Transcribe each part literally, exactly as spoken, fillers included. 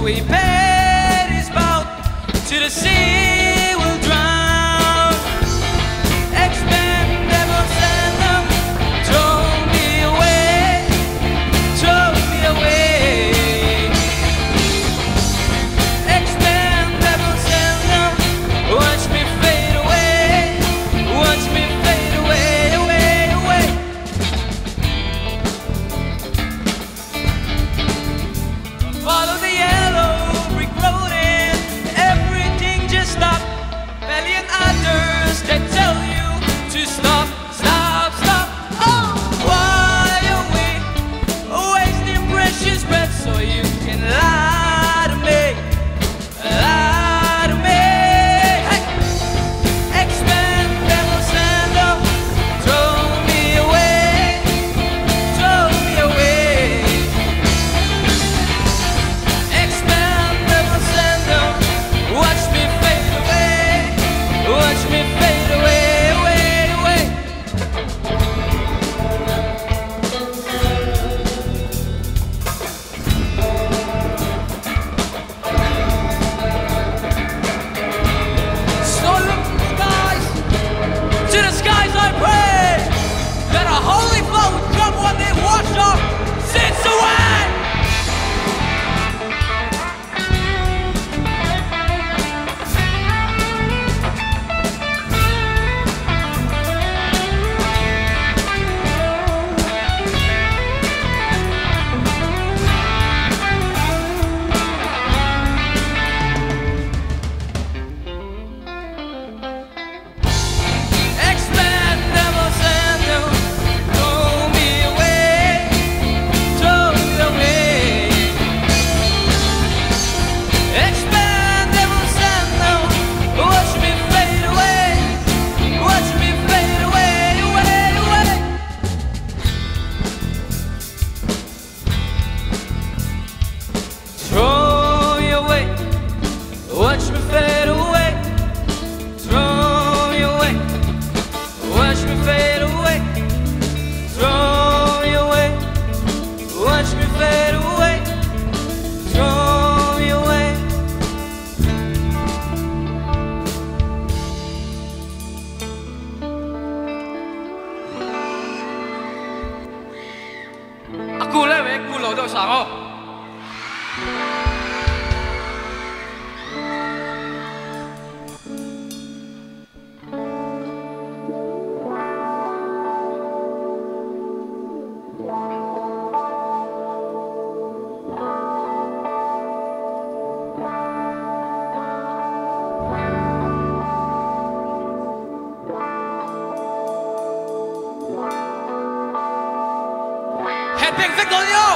So he paid his boat to the sea will drown. Expendable send them, throw me away, throw me away. Expendable send them, watch me fade away, watch me fade away, away, away. Follow the yellow brick road and everything just stopped. Valiant others that tell you to stop, stop, stop. Oh, why are we wasting precious breath so you can lie to me, lie to me? Hey, expendable sandal, throw me away, throw me away. Expendable sandal, watch me fade away, watch me fade away, away, away. So look to the skies, to the skies I pray, that a holy flow would come one day wash our sins away. Expendable sandal, throw me away, throw me away. Expendable sandal, watch me fade away, watch me fade away, away, away. Throw me away, watch me fade away, throw me away, watch me fade away, throw me away, watch me fade away, throw me away. Aku le we ku lo do sa ngo. Head big Vic on you.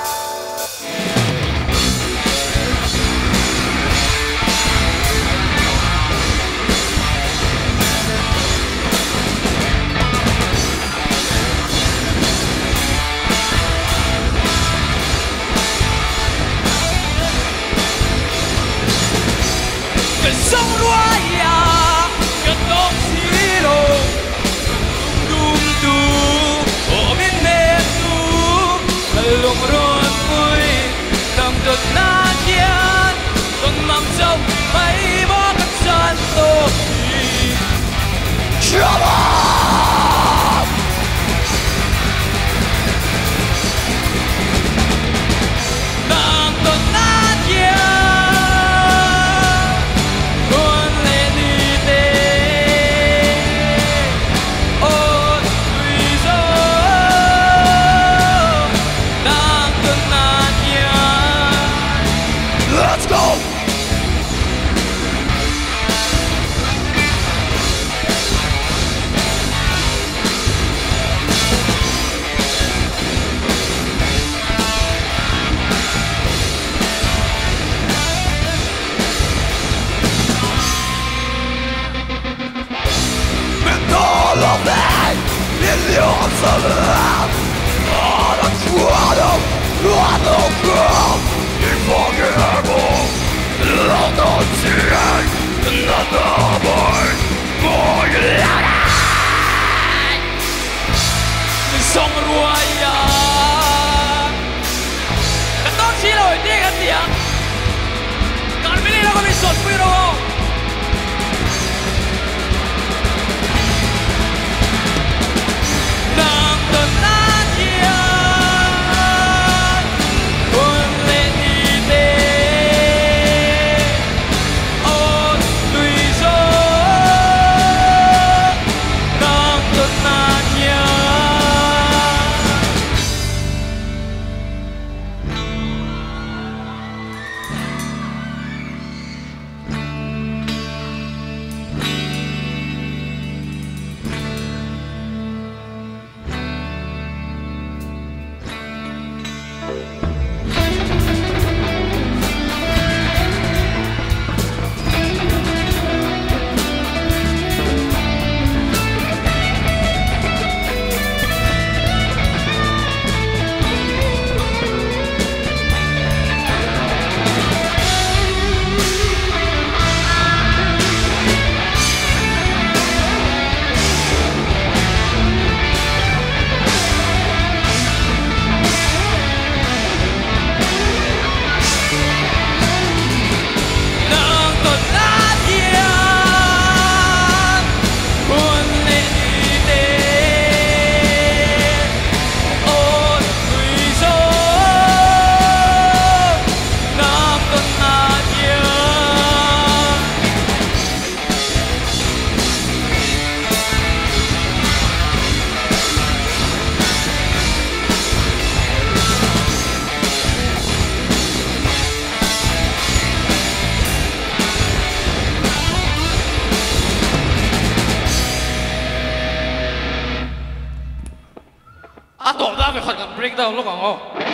Que son roya, que non siro, dum dum, oh min me tu, lung run mui, tâm đột na kian, con mắm châu, mấy bó cắt chân tô đi. Trouble! Tâm đột na kian, con lên đi tê, oh tùy dô. Tâm đột na kian. Let's go! All of that millions of love on a throne, on the ground, unforgettable. Love not seeing another boy, more louder. Sông Roya, cái tóc chỉ nổi tiếng hết tiếng. tổ ra phải khỏi cần break down lúc nào không